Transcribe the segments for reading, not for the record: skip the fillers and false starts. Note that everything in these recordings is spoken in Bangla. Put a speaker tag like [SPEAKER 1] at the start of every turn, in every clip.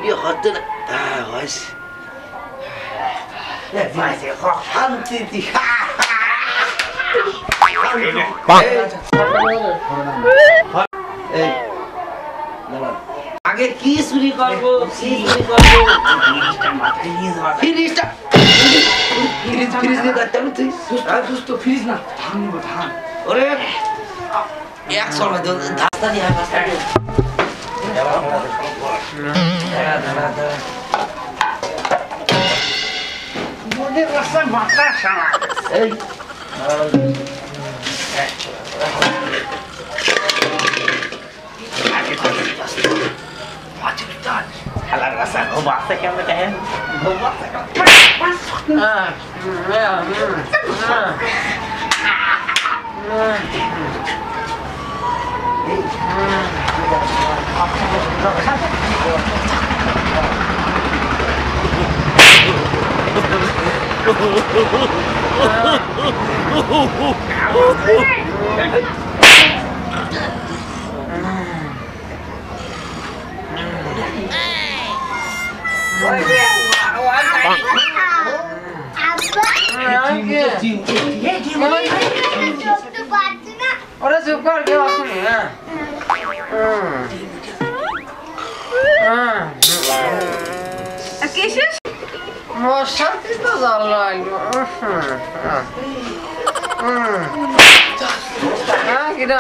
[SPEAKER 1] ভিডিও হতে না হয়েছে শান্তি আগে কি চুরি করবো ওরে এক সময় ধাস্তা নিয়ে খেলার রাস্তা ঘুমাচ্ছে কেমন দেখেন
[SPEAKER 2] ওরে চুপ কর কেউ আসেনি শান্তি তো জ্বালাইলো কিনা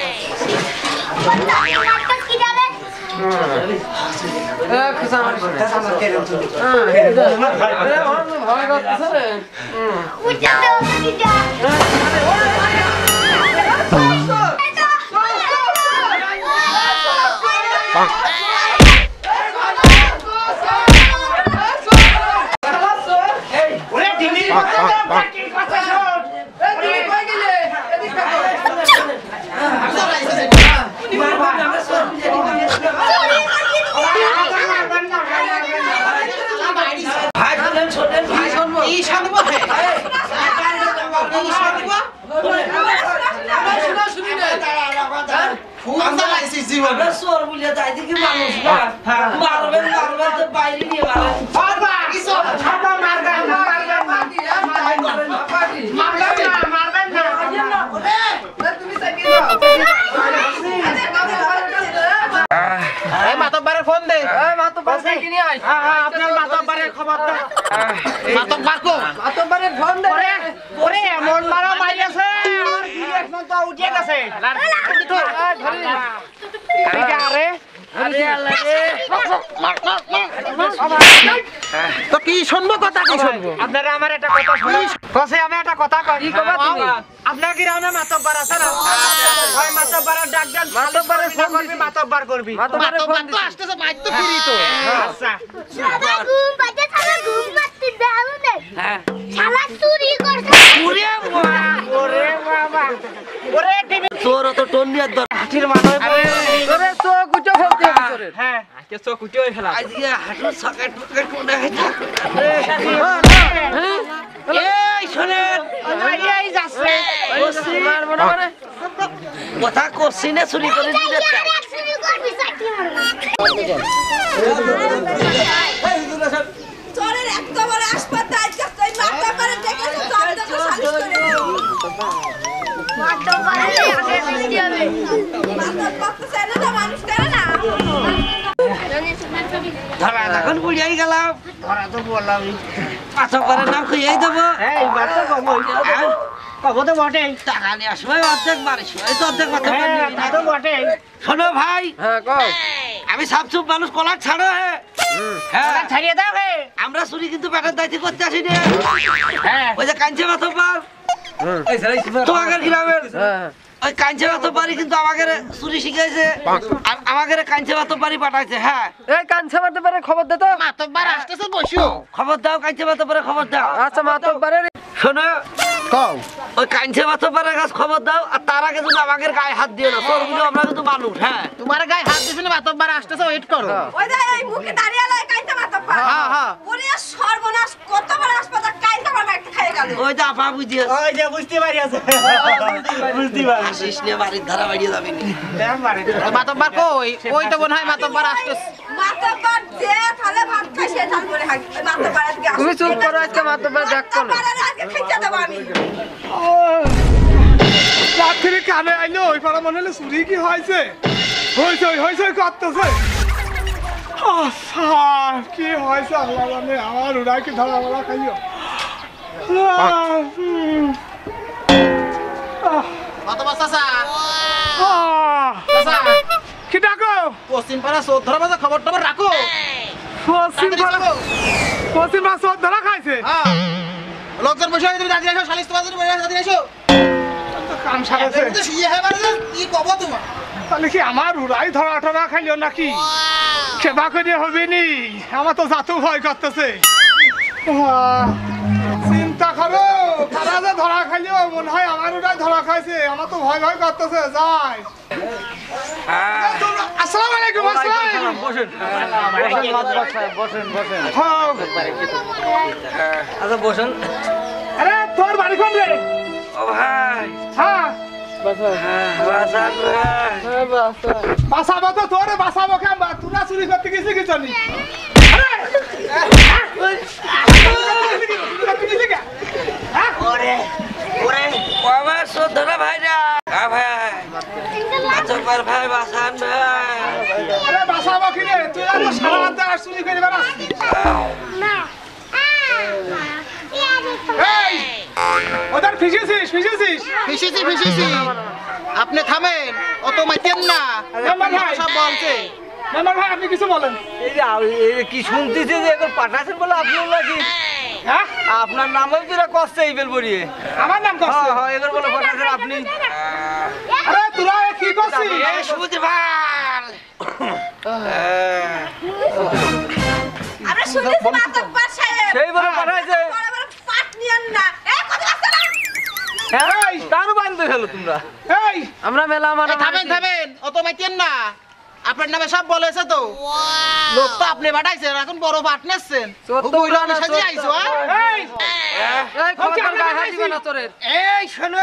[SPEAKER 2] মাতব্বারের ফোন দে মাতব্বার মাতব্বারের খবর মাতব্বারের ফোন দে ওরে এমন মারা মাইয়াছে আমার বিয়ের ফোন তো উঠে গেছে আরে তো কি শুনবো কথা কি শুনবো আপনারা আমার একটা কথা শুনুন কসে আমি একটা কথা কই কবা তুমি আপনার গ্রামে মাতব্বার আছে না ওই মাতব্বারের ডাক দেন মাতব্বারের ফোন করবি মাতব্বার করবি মাতব্বার তো আসতেছে বাইক তো ফিরি তো আচ্ছা শালা ঘুম বাজে শালা ঘুম মারতে দাও না হ্যাঁ শালা চুরি করছে ওরে বাবা ওরে টিভি চোর তো টন্নিয়ার দর হাতির মাথায় ওরে চোখ উঠে ফেলতে ভিতরে হ্যাঁ আজকে চোখ উঠে ফেলা আজকে হাঁটু সকেট পকেট কোনা হয়ে থাকে এই শুনেন এই যাচ্ছে মারবো না মানে কথা করছি না চুরি করে দিতে চুরি করবি চাকরি মারবো চোরের এত বড় হাসপাতাল তুই মাথা করে দেখেছ চোর তো সালিশ করে মাথা করে আগে দিতে হবে মাথা পাতে চাইলে না মানুষ করে না ধরা এখন বুঝাই গেলাম ধরা তো বললাম মাথা করে নাম কইয়াই দেব এই মাথা কম হইছে কব তো বটে টাকা নিয়ে আসবে অর্ধেক মারিস এই তো অর্ধেক মাথা করে না তো বটে শোনো ভাই হ্যাঁ কও আমি সাবসুব মানুষ কলার ছাড়ো হ্যাঁ ছাড়িয়ে দাও হে আমরা চুরি কিন্তু পেটের দায়িত্ব করতে আসি না হ্যাঁ ওই যে কাঞ্চে মাতব্বার এই সারাই তোমাদের গ্রামের ওই কাঞ্চে মাতব্বারই কিন্তু আমাদের চুরি শিখাইছে আর আমাদের কাঞ্চে মাতব্বারই পাঠাইছে হ্যাঁ এই কাঞ্চে মাতব্বারের খবর দে তো মাতব্বার আসতেছে বসিও খবর দাও কাঞ্চে মাতব্বারের খবর দাও আচ্ছা মাতব্বারের শোনো কও ওই কাঞ্চে মাতব্বারের কাছে খবর দাও আর তার আগে যদি আমাদের গায়ে হাত দিও না চোরগুলো আমরা কিন্তু মানুষ হ্যাঁ তোমার গায়ে হাত দিছ না মাতব্বার আসতেছে ওয়েট করো ওই যে এই মুখে দাঁড়িয়ে লয় কাঞ্চে মাতব্বার হ্যাঁ হ্যাঁ ওরে সর্বনাশ কত বড় হাসপাতাল কাঞ্চে মাতব্বার ওই তো আপা বুঝি
[SPEAKER 3] ওই যে বুঝতে পারি আছে বুঝতে পারি
[SPEAKER 2] আসিস নে বাড়ির ধারা বাড়িয়ে যাবি
[SPEAKER 3] মাতব্বার কই ওই তো মনে হয় মাতব্বার আসতেছে
[SPEAKER 4] মাতব্বার যে তাহলে ভাত খাই সে ধান করে খাই মাতব্বার আজকে
[SPEAKER 3] তুমি চুপ করো আজকে মাতব্বার দেখ কোন
[SPEAKER 4] আজকে খাইতে দেব আমি
[SPEAKER 5] রাত্রি কানে আইলো ওই পাড়া মনে হলো চুরি কি হয়েছে হয়েছে করতেছে কি হয়েছে আল্লাহ জানে আমার উড়াই কি ধরা বলা খাইও
[SPEAKER 3] মাতব্বার চাচা
[SPEAKER 5] কি ডাকো
[SPEAKER 3] পশ্চিম পাড়া চোর ধরা বাজে খবর টবর রাখো
[SPEAKER 5] পশ্চিম পাড়া চোর ধরা খাইছে
[SPEAKER 3] লোকজন বসে তুমি দাঁড়িয়ে আসো শালিশ তোমার জন্য দাঁড়িয়ে আসো
[SPEAKER 5] কাম সারেছে
[SPEAKER 3] কি কব তোমার
[SPEAKER 5] তাহলে কি আমার উড়াই ধরা টরা খাইলো নাকি সেবা করে হবে নি আমার তো জাতু ভয় করতেছে চিন্তা করো তারা যে ধরা খাইলো মনে হয় আমার উড়াই ধরা খাইছে আমার তো ভয় ভয় করতেছে যাই আসসালামু আলাইকুম আসসালাম
[SPEAKER 2] বসেন আচ্ছা বসেন
[SPEAKER 5] আরে তোর বাড়ি কোন রে
[SPEAKER 2] ও ভাই
[SPEAKER 5] হ্যাঁ বাসাবো তো তোরে বাসাবো কেন তোরা চুরি করতে গেছি কি জানি
[SPEAKER 2] ওরে ওরে বাবা সোদরা ভাইরা ভাই মাতব্বার ভাই বাসান ভাই
[SPEAKER 5] আরে বাসাবো কি রে তুই তো সারা রাত আর চুরি করে বেড়াস এই ওদের ফিসেছিস
[SPEAKER 3] ফিসিছি আপনি থামেন অত মাইতেন না সব বলছে
[SPEAKER 5] মেম্বার ভাই আপনি কিছু বলেন
[SPEAKER 2] এই কি শুনতেছি যে এখন পাঠাছেন বলে আপনার নাকি
[SPEAKER 5] হ্যাঁ
[SPEAKER 2] আপনার নামও তোরা কষ্ট এইবেল বলিয়ে
[SPEAKER 5] আমার নাম কষ্ট
[SPEAKER 2] হ্যাঁ এবার বলে পাঠাছেন আপনি
[SPEAKER 5] আরে তোরা কি করছিস
[SPEAKER 2] এই সুবুজ ভাই
[SPEAKER 4] আমরা শুনতেছি মাতব্বার সাহেব
[SPEAKER 2] সেই বলে পাঠাইছে
[SPEAKER 4] পাট নিয়েন না এই কথা আসছে না
[SPEAKER 2] এই কারু বান্ধে ফেলো তোমরা
[SPEAKER 5] এই
[SPEAKER 2] আমরা মেলা মানে
[SPEAKER 3] থামেন অত মাইতেন না আপনার নামে সব বলেছে তো লোক তো আপনি পাঠাইছেন এখন বড় পাট নেছেন সাজিয়ে আইছো
[SPEAKER 5] এই
[SPEAKER 2] এই খবরদার গায়ে হাত দিবা না তোরে
[SPEAKER 5] এই শোনো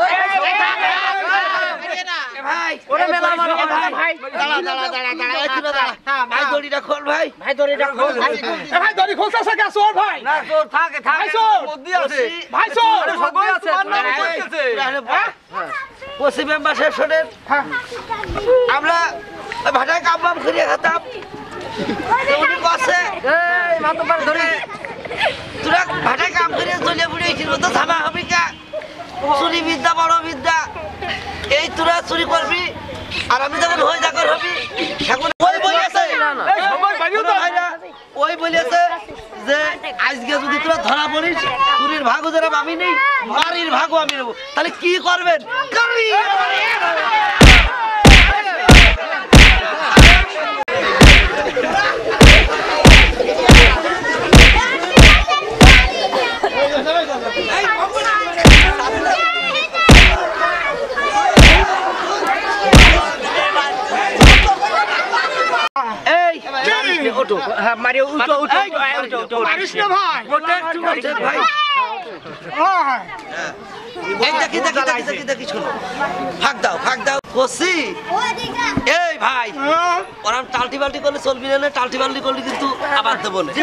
[SPEAKER 2] ভাই ওরে মেলা মানে ভাই
[SPEAKER 3] দাঁড়া
[SPEAKER 2] ভাই দড়িটা খোল ভাই
[SPEAKER 3] ভাই দড়িটা খোল
[SPEAKER 5] ভাই দড়ি খোলছাছে কে চোর ভাই
[SPEAKER 2] না তোর থাকে
[SPEAKER 5] ভাই চোর
[SPEAKER 2] মধ্যে আছে
[SPEAKER 5] ভাই চোর
[SPEAKER 2] আরে সবই আছে পশ্চিম বাসায় শোনেন আমরা ভাটায় কাম বাম করিয়ে খেতাম উনি কষে এই মাতব্বার ধরে তোরা ভাটায় কাম করিয়ে চলে বুড়িয়েছিল তো ধামা হবি কা চুরি বিদ্যা বড় বিদ্যা এই তোরা চুরি করবি আর আমি যখন হয়ে যাকর হবি এখন ওই বলেছে ওই বলেছে যে আজকে যদি তোরা ধরা পড়িস চুরির ভাগও যারা আমি নেই বাড়ির ভাগও আমি নেবো তাহলে কি করবেন এই ভাই ওরা টাল্টি বাল্টি করলে চলবি না টাল্টি বাল্টি করলে কিন্তু আবার দেবো না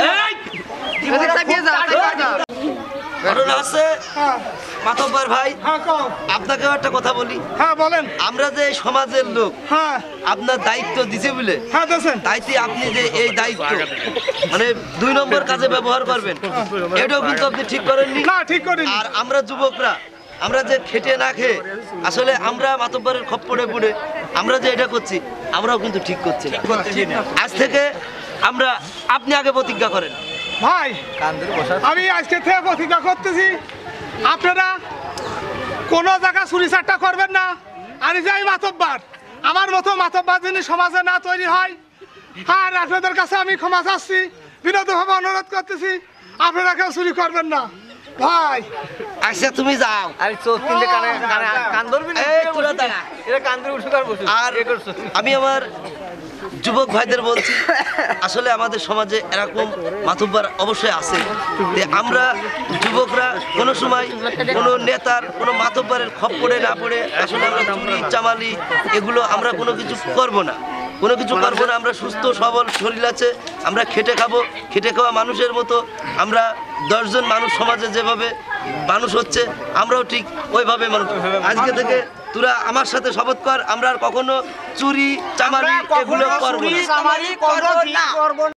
[SPEAKER 2] ঘটনা আছে মাতব্বর ভাই আপনাকেও একটা কথা বলি
[SPEAKER 5] হ্যাঁ বলেন
[SPEAKER 2] আমরা যে সমাজের লোক
[SPEAKER 5] হ্যাঁ
[SPEAKER 2] আপনার দায়িত্ব দিছে বলে
[SPEAKER 5] হ্যাঁ দেন
[SPEAKER 2] দায়িত্বে আপনি যে এই দায়িত্ব মানে 2 নম্বর কাজে ব্যবহার করবেন এটাও কিন্তু আপনি ঠিক করেননি
[SPEAKER 5] না ঠিক করিনি
[SPEAKER 2] আর আমরা যুবকরা আমরা যে খেটে না খেয়ে আসলে আমরা মাতব্বরের খপ্পরে পড়ে আমরা যে এটা করছি আমরাও কিন্তু ঠিক করছি না আজ থেকে আমরা আপনি আগে প্রতিজ্ঞা করেন
[SPEAKER 5] ভাই আমি আজকে থেকে প্রতিজ্ঞা করতেছি আপনারা কোনো জায়গা চুরি চাট্টা করবেন না আর যাই মাতব্বর আমার মতো মাতব্বর যিনি সমাজে না তৈরি হয় আর আপনাদের কাছে আমি ক্ষমা চাচ্ছি বিনোদভাবে অনুরোধ করতেছি আপনারা কেউ চুরি করবেন না ভাই
[SPEAKER 2] আচ্ছা তুমি যাও
[SPEAKER 3] আরে চোখ কিনতে কানে কান ধরবি না
[SPEAKER 2] এই তোরা দাঁড়া
[SPEAKER 3] এটা কান ধরে উঠে কর বসে
[SPEAKER 2] আর আমি আমার যুবক ভাইদের বলছি, আসলে আমাদের সমাজে এরকম মাতব্বর অবশ্যই আছে। আমরা যুবকরা কোনো সময় কোনো নেতার কোনো মাতব্বরের খপ্পরে না পড়ে আসলে আমরা চুরি চামালি এগুলো আমরা কোনো কিছু করব না, কোনো কিছু করবো না। আমরা সুস্থ সবল শরীর আছে, আমরা খেটে খাবো, খেটে খাওয়া মানুষের মতো আমরা 10 জন মানুষ সমাজে যেভাবে মানুষ হচ্ছে আমরাও ঠিক ওইভাবে মানুষ। আজকে থেকে তোরা আমার সাথে শপথ কর, আমরা আর কখনো চুরি চামারি এগুলো করবো না।